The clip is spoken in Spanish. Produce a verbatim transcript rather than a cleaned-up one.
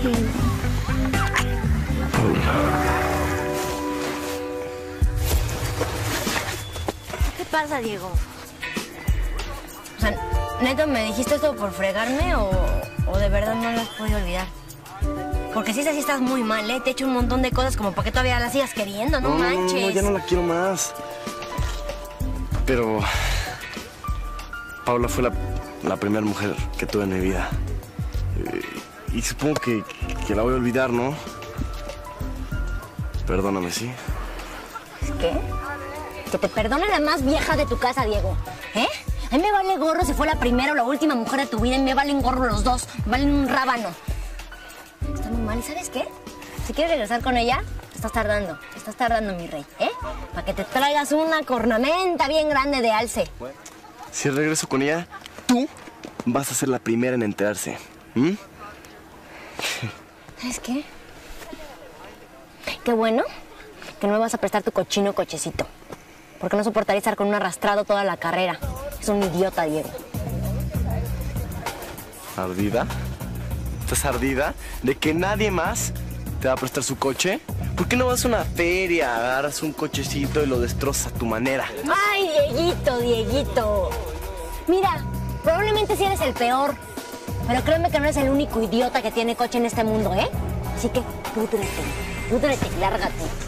¿Qué pasa, Diego? O sea, ¿neto me dijiste esto por fregarme o, o de verdad no lo has podido olvidar? Porque si es así estás muy mal, ¿eh? Te he hecho un montón de cosas como para que todavía la sigas queriendo, no, no manches. No, no, ya no la quiero más. Pero Paula fue la, la primera mujer que tuve en mi vida. Y, y supongo que, que la voy a olvidar, ¿no? Perdóname, ¿sí? ¿Qué? Que te perdone la más vieja de tu casa, Diego. ¿Eh? A mí me vale gorro si fue la primera o la última mujer de tu vida y me valen gorro los dos. Me valen un rábano. Está muy mal. ¿Y sabes qué? Si quieres regresar con ella, te estás tardando. Te estás tardando, mi rey, ¿eh? Para que te traigas una cornamenta bien grande de alce. Si regreso con ella, tú vas a ser la primera en enterarse. ¿Mm? ¿Sabes qué? Qué bueno que no me vas a prestar tu cochino cochecito. Porque no soportaría estar con un arrastrado toda la carrera. Es un idiota, Diego. ¿Ardida? ¿Estás ardida de que nadie más te va a prestar su coche? ¿Por qué no vas a una feria, agarras un cochecito y lo destrozas a tu manera? ¡Ay, Dieguito, Dieguito! Mira, probablemente sí eres el peor. Pero créeme que no eres el único idiota que tiene coche en este mundo, ¿eh? Así que púdrete, púdrete y lárgate.